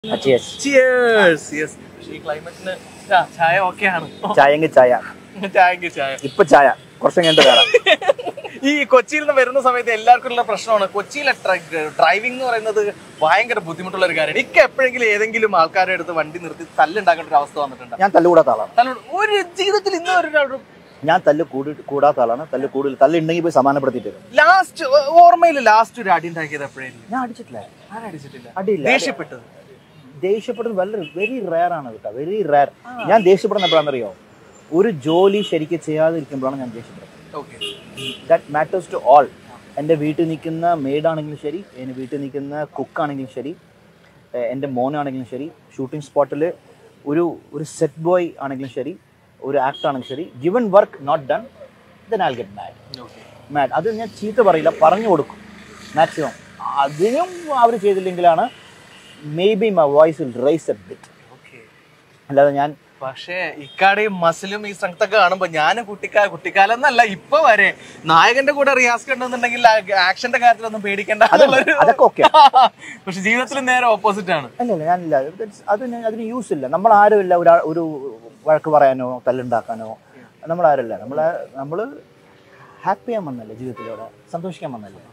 Cheers. Cheers. Yes. ഈ ക്ലൈമറ്റിന് ചായ ഓക്കെയാണ്. ചായയെങ്കിൽ ചായ. ചായയെങ്കിൽ ചായ. ഇപ്പൊ ചായ കുറച്ച് കഴിഞ്ഞിട്ട് കയറാം. ഈ കൊച്ചിയിൽ നിന്ന് വരുന്ന സമയത്ത് എല്ലാവർക്കും ഉള്ള പ്രശ്നമാണ് കൊച്ചിയിലെ ഡ്രൈവിംഗ് എന്ന് പറയുന്നത് ഭയങ്കര ബുദ്ധിമുട്ടുള്ള ഒരു കാര്യമാണ്. ഇക്ക എപ്പോഴെങ്കിലും ഏതെങ്കിലും ആൾക്കാരെ അടുത്ത് വണ്ടി നിർത്തി തല്ലുണ്ടാക്കേണ്ട ഒരു അവസ്ഥ വന്നിട്ടുണ്ട്? ഞാൻ തല്ലുകൂടാത്ത ആളാണ്. ഒരു ജീവിതത്തിൽ ഇന്ന് ഒരു ഞാൻ കൂടാത്ത ആളാണ്. തല്ലുണ്ടെങ്കിൽ പോയി സമാധാനപ്പെടുത്തിയിട്ട് ലാസ്റ്റ് ഓർമ്മയിൽ ലാസ്റ്റ് ഒരു അടി ഉണ്ടാക്കിയത് എപ്പോഴായിരുന്നു? ഞാൻ അടിച്ചിട്ടില്ല. അടിയില്ല. ദേഷ്യപ്പെട്ടത് വെരി റയർ ആണ് കേട്ടോ, വെരി റയർ. ഞാൻ ദേഷ്യപ്പെടുന്ന എപ്പോഴാണെന്നറിയോ? ഒരു ജോലി ശരിക്കും ചെയ്യാതിരിക്കുമ്പോഴാണ് ഞാൻ ദേഷ്യപ്പെടുന്നത്. That matters to all. എൻ്റെ വീട്ടിൽ നിൽക്കുന്ന മെയ്ഡാണെങ്കിലും ശരി, എൻ്റെ വീട്ടിൽ നിൽക്കുന്ന കുക്കാണെങ്കിലും ശരി, എൻ്റെ മോനാണെങ്കിലും ശരി, ഷൂട്ടിംഗ് സ്പോട്ടിൽ ഒരു സെറ്റ് ബോയ് ആണെങ്കിലും ശരി, ഒരു ആക്ടർ ആണെങ്കിലും ശരി, given work not done, then I'll get mad. അത് ഞാൻ ചീത്ത പറയില്ല, പറഞ്ഞു കൊടുക്കും മാക്സിമം. അതിനും അവർ ചെയ്തില്ലെങ്കിലാണ് maybe my voice will raise a bit. അല്ലാതെ ഞാൻ പക്ഷേ ഇക്കാടെയും മസിലും ഈ സ്ട്രെങ്ത് ഒക്കെ കാണുമ്പോ ഞാനും കുട്ടിക്കാലം എന്നല്ല ഇപ്പൊ വരെ നായകന്റെ കൂടെ റിയാസ് കണ്ടെന്നുണ്ടെങ്കിൽ ആക്ഷന്റെ കാര്യത്തിലൊന്നും പേടിക്കേണ്ട, അതൊക്കെ ഓക്കെ. പക്ഷെ ജീവിതത്തിൽ നേരെ ഓപ്പോസിറ്റ് ആണ്. അല്ലല്ല, ഞാനില്ല, അതിന് യൂസ് ഇല്ല. നമ്മൾ ആരുമില്ല ഒരു വഴക്ക് പറയാനോ തല്ലുണ്ടാക്കാനോ. നമ്മളാരല്ല, നമ്മള് ഹാപ്പി ചെയ്യാൻ വന്നല്ലേ, ജീവിതത്തിലൂടെ സന്തോഷിക്കാൻ വന്നല്ലേ.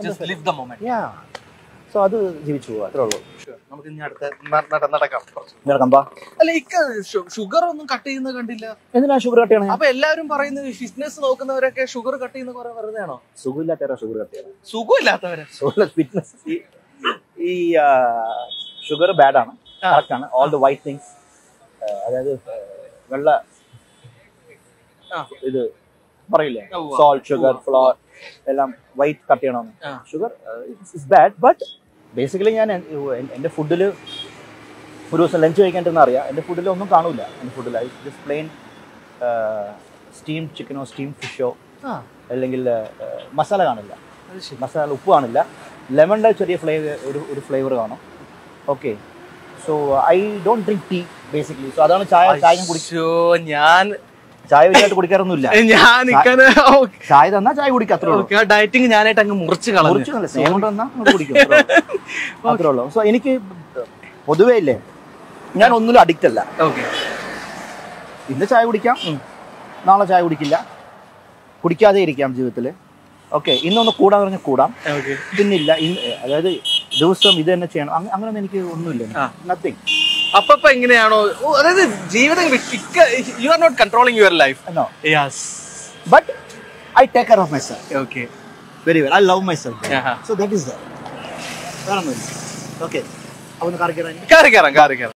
സോ അത് ജീവിച്ചു പോവാ, അത്രേ ഉള്ളൂ. നമുക്ക് ഇനി അടുത്ത നടക്കാം. അല്ല, ഷുഗർ ഒന്നും കട്ട് ചെയ്യുന്നത് കണ്ടില്ല. എന്തിനാ ഷുഗർ കട്ട് ചെയ്യണം? അപ്പൊ എല്ലാവരും പറയുന്നത് ഫിറ്റ്നസ് നോക്കുന്നവരൊക്കെ ഷുഗർ കട്ട് ചെയ്യുന്ന കുറെ വെറുതെ ആണോ? സുഖമില്ലാത്തവരാ ഷുഗർ കട്ട് ചെയ്യണം. സുഖമില്ലാത്തവരെ ഫിറ്റ്നസ് ഈ ഷുഗർ ബാഡ് ആണ്, കറക്റ്റ് ആണ്. ഓൾ ദ വൈറ്റ് തിങ്സ്, അതായത് വെള്ള ഇത് പറയില്ലേ, സോൾട്ട്, ഷുഗർ, ഫ്ലോർ എല്ലാം വൈറ്റ് കട്ട് ചെയ്യണമെന്ന്. Sugar it's bad, but basically ഞാൻ എൻ്റെ ഫുഡിൽ ഒരു ദിവസം ലഞ്ച് കഴിക്കാണ്ടെന്ന് അറിയാം, എൻ്റെ ഫുഡിൽ ഒന്നും കാണൂല. എൻ്റെ ഫുഡിൽ ജസ്റ്റ് പ്ലെയിൻ സ്റ്റീം ചിക്കനോ സ്റ്റീം ഫിഷോ, അല്ലെങ്കിൽ മസാല കാണില്ല, മസാല ഉപ്പ് കാണില്ല, ലെമണിൻ്റെ ചെറിയ ഒരു ഫ്ലേവർ കാണും. Okay, so I don't drink tea basically. So അതാണ് ചായ കുടിച്ചോ. ഞാൻ ചായ വലിയായിട്ട് കുടിക്കാറൊന്നുമില്ല. ചായ തന്നാ ചായ കുടിക്കാത്രേ. ഡയറ്റിങ് ഞാനായിട്ട് അങ്ങ് മുറിച്ച് സ്നേഹം തന്നാ കുടിക്കും, അത്രേ ഉള്ളൂ. സോ എനിക്ക് പൊതുവേ ഇല്ലേ, ഞാൻ ഒന്നിലും അഡിക്റ്റ് അല്ല. ഇന്ന് ചായ കുടിക്കാം, നാളെ ചായ കുടിക്കില്ല, കുടിക്കാതെ ഇരിക്കാം ജീവിതത്തിൽ. ഓക്കെ, ഇന്നൊന്ന് കൂടാൻ പറഞ്ഞാൽ കൂടാം, പിന്നില്ല. അതായത് ദിവസം ഇത് തന്നെ ചെയ്യണം അങ്ങനെയൊന്നും എനിക്ക് ഒന്നുമില്ല, നത്തിങ്. അപ്പൊ എങ്ങനെയാണോ, അതായത് ജീവിതം you are not controlling your life. No. Yes. But I take care of myself. Okay. Very well. I love myself. Yeah. So that is that. Okay. അവന് കാറി കയറാൻ കാറി കയറാം.